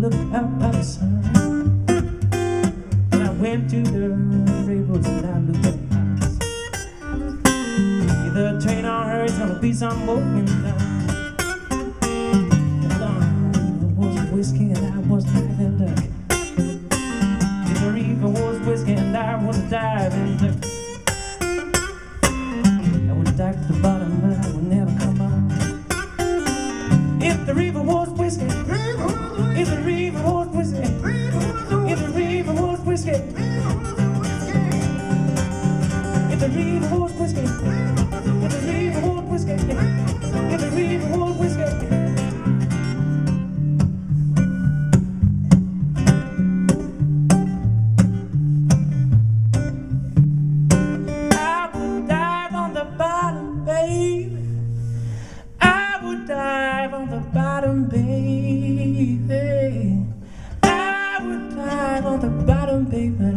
look out outside. And I went to the railroads and I looked at the lights. The train on her is gonna be some broken down. And I was whiskey and I was diving duck. If the river was whiskey and I was diving duck. I would dive to the bottom but I would never come out. If the river was whiskey, if the river was whiskey, if the river was whiskey, if the river was whiskey, if the river was whiskey, if the river was whiskey. I would dive on the bottom, babe. I would dive on the bottom, baby. I would dive on the bottom, baby.